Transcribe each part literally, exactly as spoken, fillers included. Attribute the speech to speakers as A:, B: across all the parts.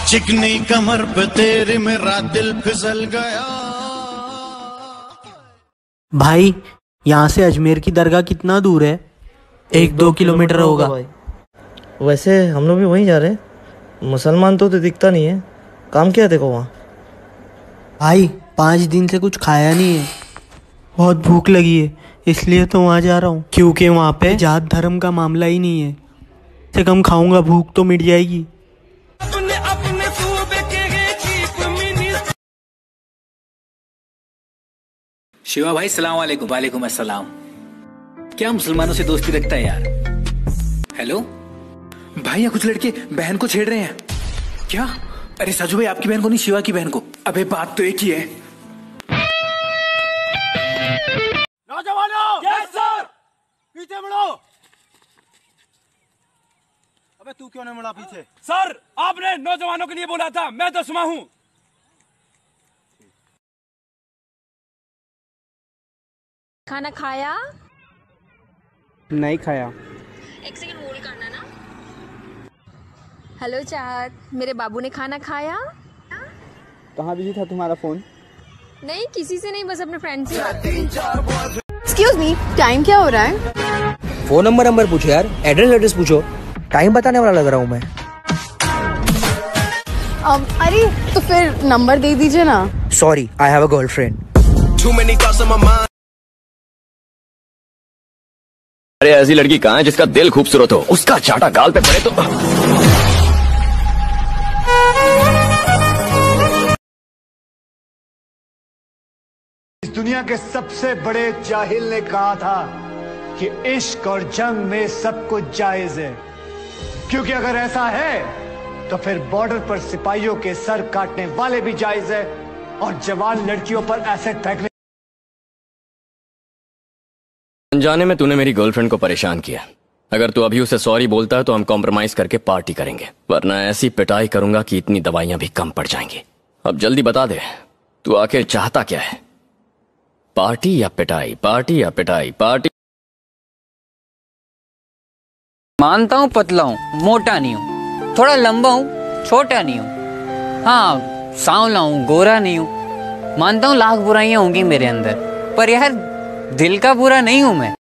A: चिकनी कमर पे तेरे मेरा दिल फिसल गया।
B: भाई यहाँ से अजमेर की दरगाह कितना दूर है? एक दो किलोमीटर होगा।
C: वैसे हम लोग भी वहीं जा रहे हैं। मुसलमान तो, तो दिखता नहीं है। काम क्या है देखो वहाँ?
B: भाई पाँच दिन से कुछ खाया नहीं है, बहुत भूख लगी है, इसलिए तो वहाँ जा रहा हूँ। क्योंकि वहाँ पे जात धर्म का मामला ही नहीं है। से कम खाऊंगा, भूख तो मिट जाएगी।
D: शिवा भाई सलाम वालेकुम। वालेकुम अस्सलाम। क्या मुसलमानों से दोस्ती रखता है यार? हेलो भाई, या कुछ लड़के बहन को छेड़ रहे हैं क्या? अरे साजू भाई, आपकी बहन को नहीं, शिवा की बहन को। अबे बात तो एक ही है।
E: नौजवानों, यस सर, पीछे मुड़ो। अबे तू क्यों नहीं मुड़ा पीछे? सर आपने नौजवानों के लिए बोला था, मैं दसवां हूँ।
F: खाना खाया?
B: नहीं खाया।
F: एक सेकंड होल्ड करना ना। हेलो चाहत, मेरे बाबू ने खाना खाया?
B: कहाँ बिजी था तुम्हारा फोन?
F: नहीं, किसी से नहीं, बस अपने फ्रेंड से बात।
G: एक्सक्यूज मी, टाइम क्या हो रहा है?
H: फोन नंबर नंबर पूछो यार, एड्रेस एड्रेस पूछो। टाइम बताने वाला लग रहा हूँ मैं।
G: um, अरे तो फिर नंबर दे दीजिए ना।
H: Sorry, I have a girlfriend.
I: अरे ऐसी लड़की कहाँ है जिसका दिल खूबसूरत हो, उसका चाटा गाल पे पड़े तो।
J: इस दुनिया के सबसे बड़े जाहिल ने कहा था कि इश्क और जंग में सब कुछ जायज है, क्योंकि अगर ऐसा है तो फिर बॉर्डर पर सिपाहियों के सर काटने वाले भी जायज है और जवान लड़कियों पर एसिड फेंकने।
I: अनजाने में तूने मेरी गर्लफ्रेंड को परेशान किया। अगर तू अभी उसे सॉरी बोलता है तो हम कॉम्प्रोमाइज करके पार्टी करेंगे, वरना ऐसी पिटाई करूंगा कि इतनी दवाइयां भी कम पड़ जाएंगी। अब जल्दी बता दे, तू आखिर चाहता क्या है? पार्टी या पिटाई? पार्टी या पिटाई? पार्टी।
K: मानता हूँ पतला हूँ, मोटा नहीं हूँ, थोड़ा लंबा हूँ, छोटा नहीं हूँ, हाँ सांवला हूँ, गोरा नहीं हूँ। मानता हूँ लाख बुराइयां होंगी मेरे अंदर, पर यार दिल का बुरा नहीं हूं मैं।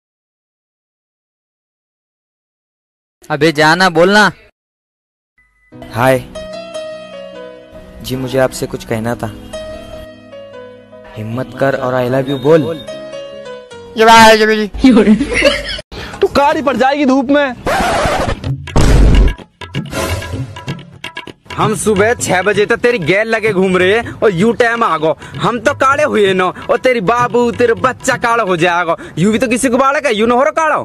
H: अबे जाना, बोलना। हाय जी, मुझे आपसे कुछ कहना था। हिम्मत कर और आई लव यू बोल।
E: तू कार ही पड़ जाएगी धूप में।
L: हम सुबह छह बजे तक तेरी गैल लगे घूम रहे हैं और यू टाइम आ गो। हम तो काले हुए न, और तेरी बाबू तेरे बच्चा काला हो जाएगा। यू भी तो किसी को बाड़ा का, यू न हो रहा काला।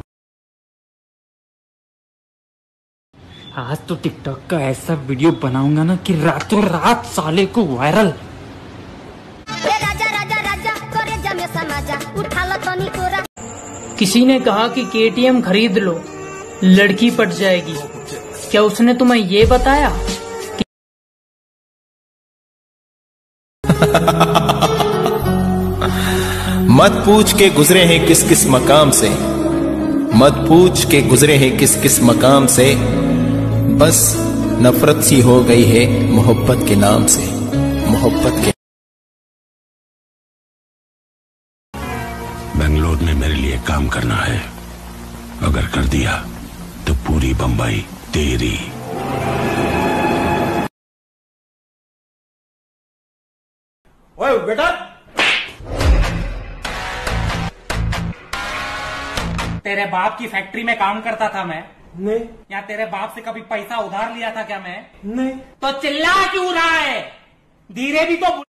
B: आज तो टिकटॉक का ऐसा वीडियो बनाऊंगा ना कि रातों रात साले को वायरल। किसी ने कहा कि केटीएम खरीद लो, लड़की पट जाएगी। क्या उसने तुम्हें ये बताया?
M: मत पूछ के गुजरे हैं किस किस मकाम से, मत पूछ के गुजरे हैं किस किस मकाम से, बस नफरत सी हो गई है मोहब्बत के नाम से, मोहब्बत के।
N: बेंगलोर में मेरे लिए काम करना है, अगर कर दिया तो पूरी बंबई तेरी।
E: ओए बेटा, तेरे बाप की फैक्ट्री में काम करता था मैं। नहीं। या तेरे बाप से कभी पैसा उधार लिया था क्या मैं? नहीं। तो चिल्ला क्यों रहा है? धीरे भी तो।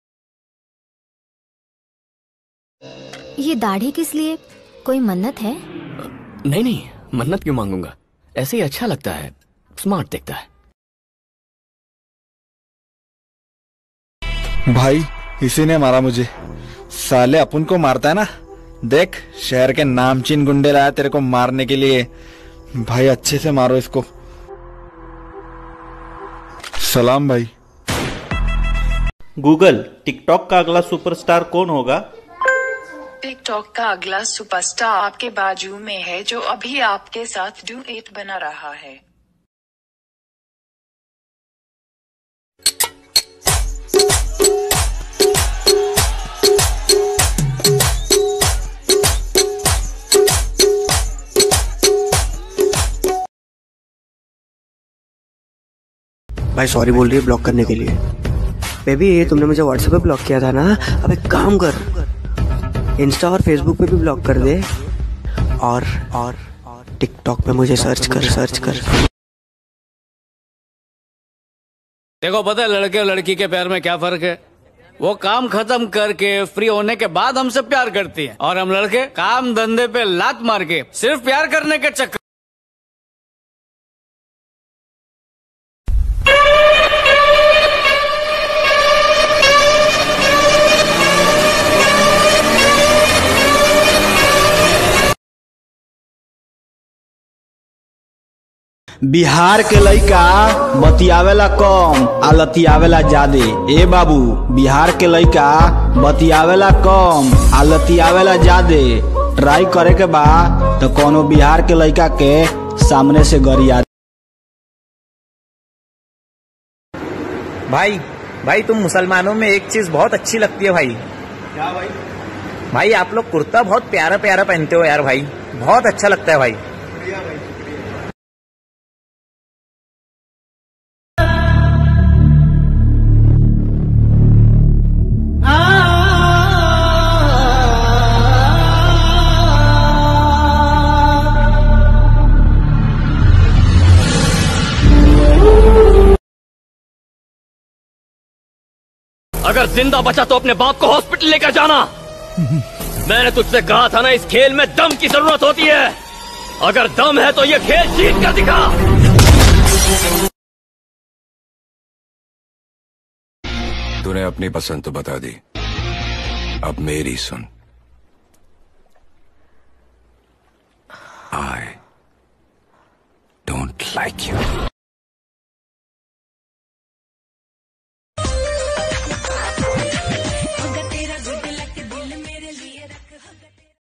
O: ये दाढ़ी किस लिए? कोई मन्नत है?
I: नहीं नहीं, मन्नत क्यों मांगूंगा, ऐसे ही अच्छा लगता है, स्मार्ट दिखता है।
P: भाई इसी ने मारा मुझे। साले अपन को मारता है ना, देख शहर के नामचीन गुंडे लाया तेरे को मारने के लिए। भाई अच्छे से मारो इसको। सलाम भाई।
Q: गूगल, टिकटॉक का अगला सुपरस्टार कौन होगा?
R: टिकटॉक का अगला सुपरस्टार आपके बाजू में है, जो अभी आपके साथ डुएट बना रहा है।
H: भाई सॉरी बोल रही है ब्लॉक करने के लिए। बेबी ये तुमने मुझे व्हाट्सएप पे ब्लॉक किया था ना, अब एक काम कर इंस्टा और फेसबुक पे भी ब्लॉक कर दे, और और टिकटॉक पे मुझे सर्च कर सर्च कर
S: देखो पता है लड़के और लड़की के प्यार में क्या फर्क है? वो काम खत्म करके फ्री होने के बाद हमसे प्यार करती है, और हम लड़के काम धंधे पे लात मार के सिर्फ प्यार करने के चक्कर।
T: बिहार के लइका बतियावेला कम आ लतियावेला ज्यादे। ए बाबू बिहार के लइका बतियावेला कम आ लतियावेला ज्यादे। ट्राई करे के बा तो कोनो बिहार के लइका के सामने से गरिया।
U: भाई भाई तुम मुसलमानों में एक चीज बहुत अच्छी लगती है भाई।
T: क्या भाई?
U: भाई आप लोग कुर्ता बहुत प्यारा प्यारा पहनते हो यार भाई, बहुत अच्छा लगता है भाई।
I: अगर जिंदा बचा तो अपने बाप को हॉस्पिटल लेकर जाना। मैंने तुझसे कहा था ना, इस खेल में दम की जरूरत होती है। अगर दम है तो ये खेल जीत कर दिखा।
N: तूने अपनी पसंद तो बता दी, अब मेरी सुन। I don't like you.